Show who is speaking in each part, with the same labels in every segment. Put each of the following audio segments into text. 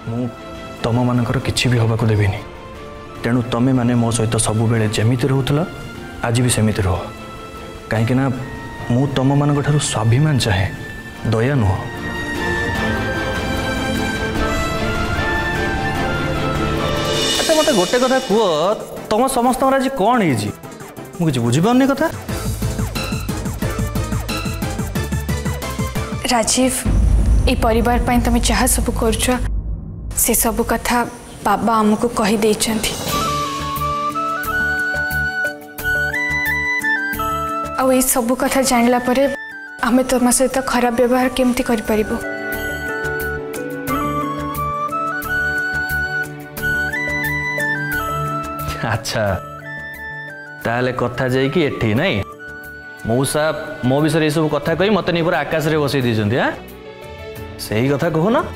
Speaker 1: मु तुम मानकर किछि भी हवाक देविनी तेणु तमें माने मो सहित सब बेले जमीती रोला आज भी सेमिति रह कहीं मु तुम मान ठारू स्वाभिमान चाहे दया नुह। अच्छा मत गोटे कथा कह तुम समस्त आज कौन है मुझे बुझीपारनी कथा।
Speaker 2: राजीव ए परिवार पाई तुम जहाँ सब कर से सब कथा बाबा आमको कही देइछंती। आ ये सब कथा जानला परे आमे तुम सहित खराब व्यवहार केमती करि परिबो।
Speaker 1: अच्छा ताले कथा जाई कि एठी नहीं मौसा मो विषय ये सब कथा कही मत नहीं पूरा आकाश रे बसई दीचंती। हां सही कथा कहो ना।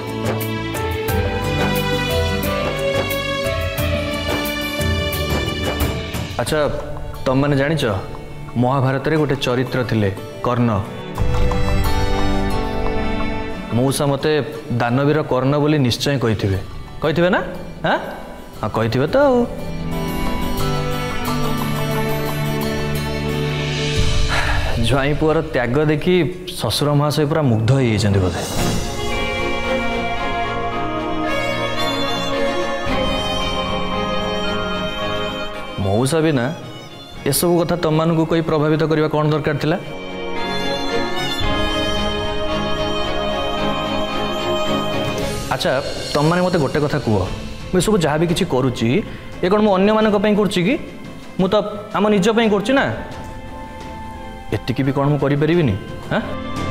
Speaker 1: अच्छा तुम मैंने जानिच महाभारत रे गोटे चरित्र थिले कर्ण। मौसा मते दानवीर कर्ण बोली निश्चय कही ना। हाँ हाँ कही तो ज्वाई पुअर त्याग देखी ससुर महाशय पूरा मुग्ध हो बोधे। मौसा भी ना ये सब कथा तुम मान को कोई प्रभावित करने कौन दरकार थिला। अच्छा तुम मैंने मत गोटे कथा कह मुझे सब जहाँ भी किसी करुच्ची ये कौन मुझे अन्य मानी करुच्ची कि मु तो आम निजपाई करुच्ची ना एतिकी भी कौन मुझे करी। हाँ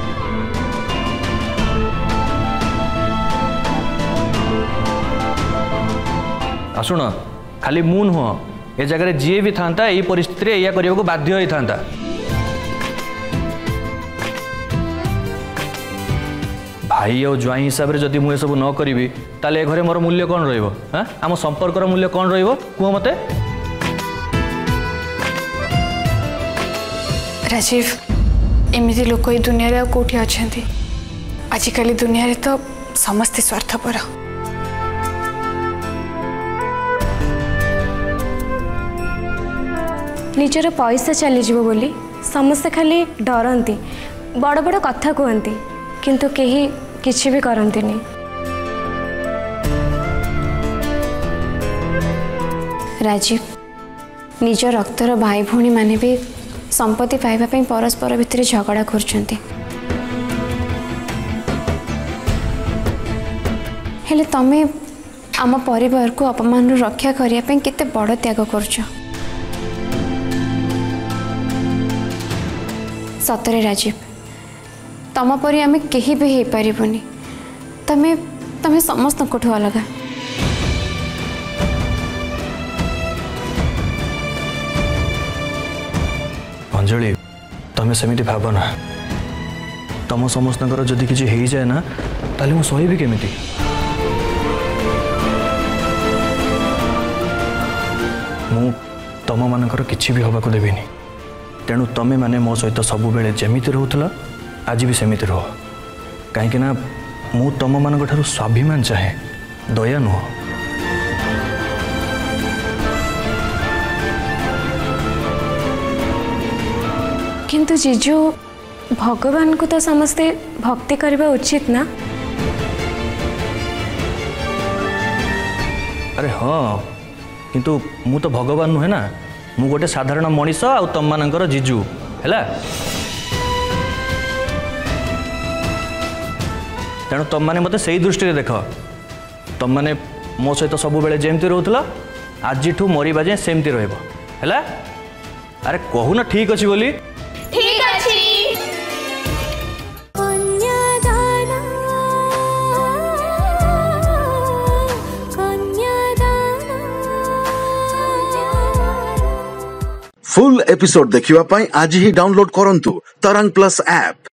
Speaker 1: शुण खाली मु नुह ए जगह जी भी था यही परिस्थिति या करने को बाध्य होता। भाई और ज्वाई हिसाब से जदि मुझे सब न करी ताले घरे मोर मूल्य कौन रहिबो। हाँ आम संपर्कर मूल्य कौन रहिबो कह मते।
Speaker 2: राजीव एमती लोक ये दुनिया कौटी अच्छा आजिकल दुनिया तो समस्ते स्वार्थपर।
Speaker 3: निजर पैसा चलीज बोली समस्ते खाली डरती बड़ बड़ कथा कहती किंतु केही किछि भी करती नहीं।
Speaker 4: राजीव निज रक्तर भाई भौणी माने भी संपत्ति पाइबा परस्पर भितर झगड़ा करछंती हेले तमे आम परिवार को अपमान रक्षा करिया पे केते बड़ त्याग करछ। सतरे राजीव तम परी आमे केही भी हे पारिबोनी तमे तमे समस्त कोठो अलगा।
Speaker 1: अंजलि तमें सेमिति भावना तुम समस्त जदि किसी हो जाए ना ताले मु सही केमिति। मु तुम मानकर किछि भी हवाक देविनी तेणु तमें माने मो सहित सब बेले जमीती रोला आज भी सेमिति रह कहीं मु तुम मान ठारू स्वाभिमान चाहे दया नुह।
Speaker 3: किंतु जीजू भगवान को तो समस्ते भक्ति करबा उचित ना।
Speaker 1: अरे हाँ किंतु मु तो भगवान नुहे ना मु गोटे साधारण मनीष आ तुम मानकर जीजू है तेणु तुम मैंने मत से दृष्टि देख तुम मैंने मो सहित सब बेले जमती रोला आज मरवा जाए सेमती रहा। अरे कहूना ठीक अच्छी बोली
Speaker 5: ठीक अछि।
Speaker 6: फुल एपिसोड देखिवा पाई आज ही डाउनलोड करंतु तरंग प्लस ऐप।